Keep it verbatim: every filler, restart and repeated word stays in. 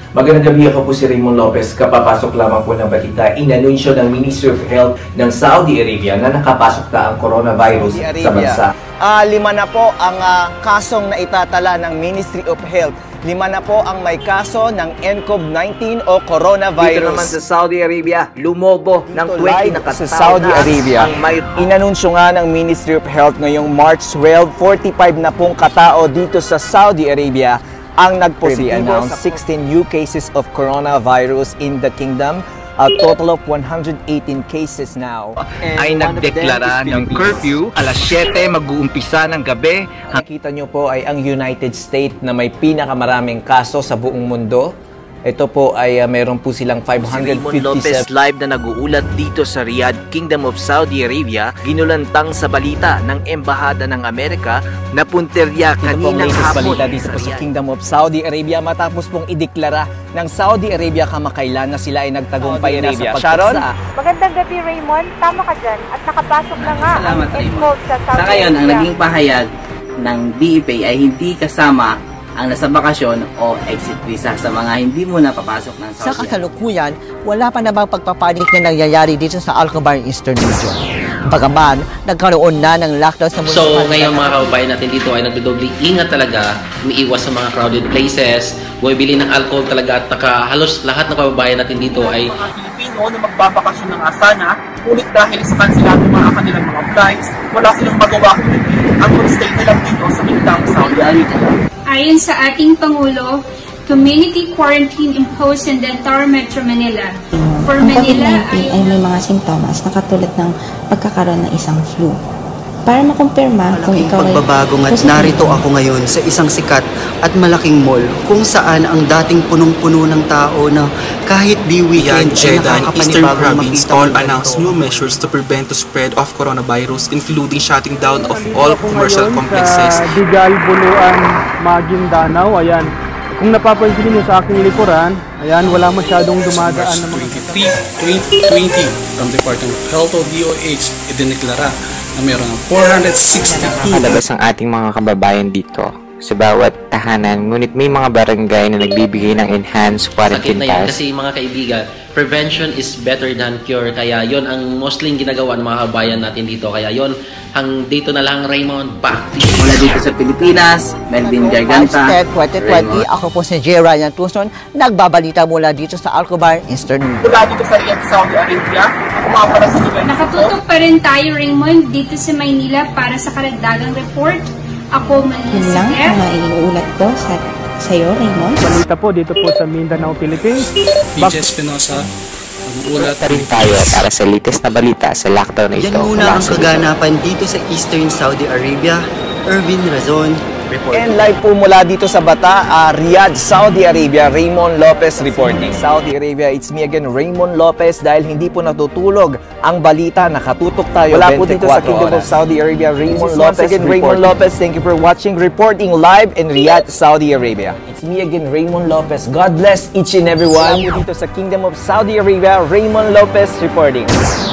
Magandang gabi, ako po si Raymond Lopez. Kapapasok lamang po ng balita, inanunsyo ng Ministry of Health ng Saudi Arabia na nakapasok na ang coronavirus sa bansa. Uh, lima na po ang uh, kasong naitatala ng Ministry of Health. Lima na po ang may kaso ng N C O V nineteen o coronavirus. Dito naman sa Saudi Arabia, lumobo ng twenty na katao sa Saudi Arabia. May... Inanunsyo nga ng Ministry of Health ngayong March twelve, forty-five na pong katao dito sa Saudi Arabia ang nagpositibo sa sixteen new cases of coronavirus in the kingdom. A total of one hundred eighteen cases now. Ay nagdeklara ng curfew, alas siyete mag-uumpisa ng gabi. Nakita nyo po ay ang United States na may pinakamaraming kaso sa buong mundo. Ito po ay uh, meron po silang five hundred fifty-seven. Si Raymond Lopez live na nag-uulat dito sa Riyadh, Kingdom of Saudi Arabia, ginulantang sa balita ng Embahada ng Amerika na punterya kaninang hapon. Balita dito po sa Kingdom of Saudi Arabia matapos pong ideklara ng Saudi Arabia kamakailan na sila ay nagtagumpay na sa Sharon? Magandang gabi, Raymond. Tama ka dyan. At nakapasok na nga ang N C O V sa Saudi Arabia. Sa ngayon, ang naging pahayag ng D E P A ay hindi kasama ang nasa bakasyon o exit visa sa mga hindi muna papasok ng Saudi. Sa kasalukuyan, wala pa namang pagpapanik na nangyayari dito sa Al-Khobar Eastern Region. Bagaman, nagkaroon na ng lockdown sa munisipalidad. So, ngayon mga kababayan natin dito ay nagdodobling ingat talaga, umiiwas sa mga crowded places, bumibili ng alcohol talaga at naka, halos lahat ng kababayan natin dito ay mga Pilipino na magbabakasyon ng Asana, ngunit dahil sa kansilado mga kanilang mga flights, wala silang magawa kundi ang stay nila dito sa Kingdom of Saudi Arabia. Ayon sa ating Pangulo, community quarantine imposed in the entire Metro Manila. For ang Manila ay... ay may mga sintomas na katulad ng pagkakaroon ng isang flu. Para makumpirma kung ikaw ay... pagbabago nga't narito ako ngayon sa isang sikat at malaking mall kung saan ang dating punong-puno ng tao na kahit di weekend ay Eastern Province all announced new measures to prevent the spread of coronavirus, including shutting down of all commercial complexes. Sa Digal, Buluan, Maguindanao, ayan. Kung napapansin niyo sa aking likuran, ayan, wala masyadong dumadaan ng mga... twenty-three, twenty twenty from Department of Health o D O H, idineklara na mayroon ng four hundred sixty-two. Nakalabas ang ating mga kababayan dito sa bawat tahanan, ngunit may mga barangay na nagbibigay ng enhanced quarantine pass. Kasi mga kaibigan, prevention is better than cure. Kaya yon ang mostly ginagawa ng mga kabayan natin dito. Kaya yon ang dito na lang, Raymond, back to you. Mula dito sa Pilipinas, Melvin Garganta. twenty twenty, ako po si J. Ryan Tucson, nagbabalita mula dito sa Al-Khobar Eastern Region. Mula dito sa Riyadh, Saudi Arabia, ako mga para sa Dubai. Nakatutok pa rin tayo, Raymond, dito sa Maynila para sa karagdagang report. Ako, Manila Yun lang ang maiulat ko sa sa'yo, Raymond. Balita po dito po sa Mindanao, Philippines. D J Espinosa, mag-uulat rin tayo para sa latest na balita sa lockdown na ito. Yan muna ang kaganapan dito sa Eastern Saudi Arabia. Ervin Razon, report. And live po mula dito sa Bata, uh, Riyadh, Saudi Arabia, Raymond Lopez reporting. Saudi Arabia, it's me again, Raymond Lopez. Dahil hindi po natutulog ang balita, nakatutok tayo wala po dito sa Kingdom of Saudi Arabia, Raymond Lopez again, Raymond Lopez. Thank you for watching, reporting live in Riyadh, Saudi Arabia. It's me again, Raymond Lopez. God bless each and everyone. Wala po dito sa Kingdom of Saudi Arabia, Raymond Lopez reporting.